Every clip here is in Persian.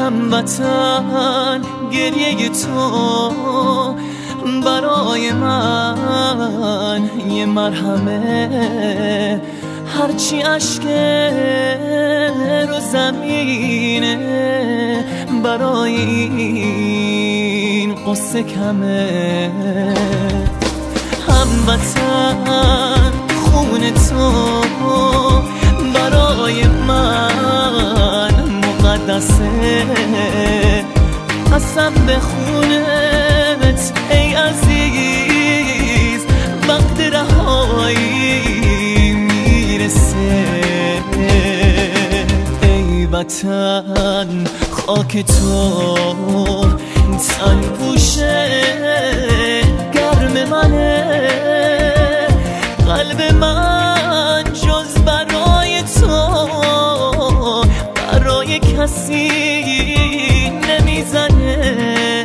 هموطن گریه تو برای من یه مرهمه، هرچی اشک رو زمینه برای این قصه کمه. هموطن خون تو برای من مقدسه، قسم به خونت ای عزیز وقت رهایی میرسه. ای وطن خاک تو تن پوشه گرم منه، قلب من جز برای تو برای کسی نمیزنه.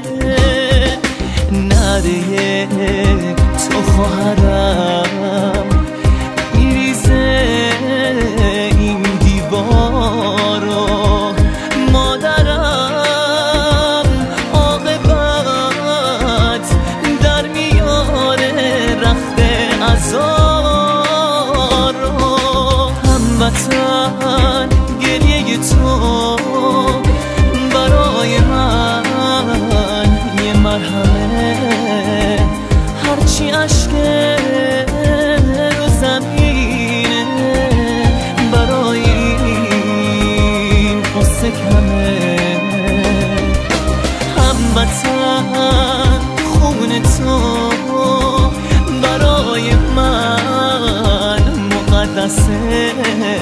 نره تو خواهرم میریزه این دیوارو، مادرم عاقبت در میاره رخت عزارو. هموطن گریه تو برای من یه مرهمه، هرچی اشک رو زمینه برای این قصه کمه. هموطن خون تو برای من مقدسه،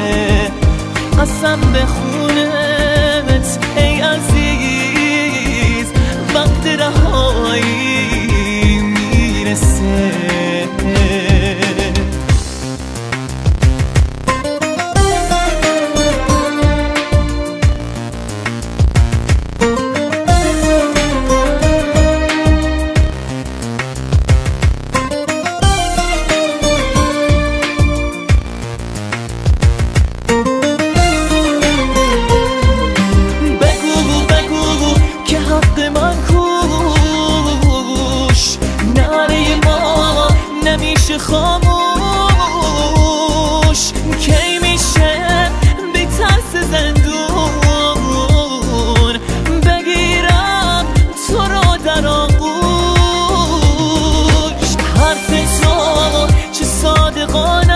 قسم به خونت ای عزیز وقت رهایی میرسه. نمیشه خاموش، کی میشه بی ترس زندون بگیرم تو رو در آغوش. حرف تو چه صادقانه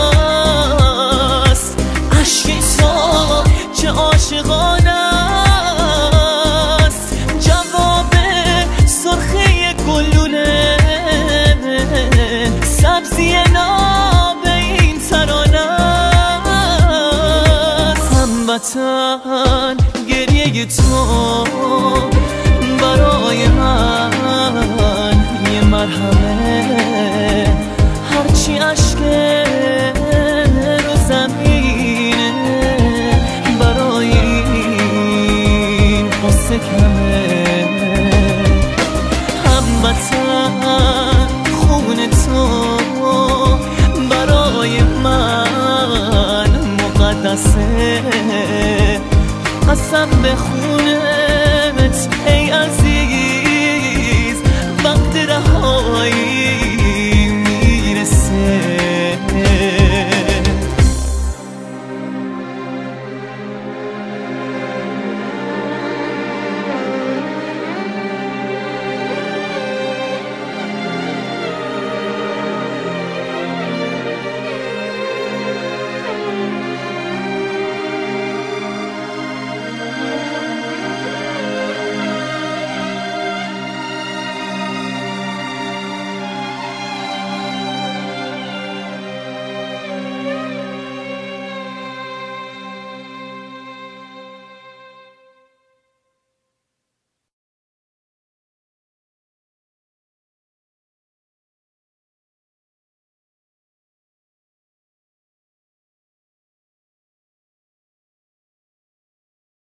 است، عشق تو چه عاشقانه است، جواب سرخی گلوله سبزی ناب این ترانه است. هموطن گریه تو برای من یه مرهمه، هرچی اشک رو زمینه برای این قصه کمه. هموطن خون تو برای من مقدسه، قسم به خونه